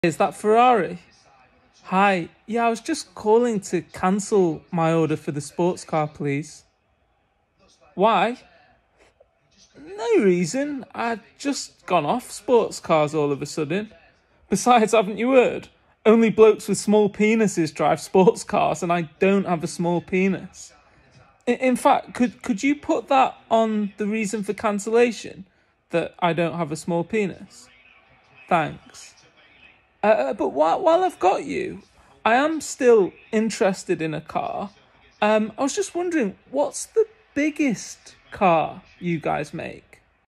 Is that Ferrari? Hi. Yeah, I was just calling to cancel my order for the sports car, please. Why? No reason. I'd just gone off sports cars all of a sudden. Besides, haven't you heard? Only blokes with small penises drive sports cars, and I don't have a small penis. In fact, could you put that on the reason for cancellation? That I don't have a small penis? Thanks. But while I've got you, I am still interested in a car. I was just wondering, what's the biggest car you guys make?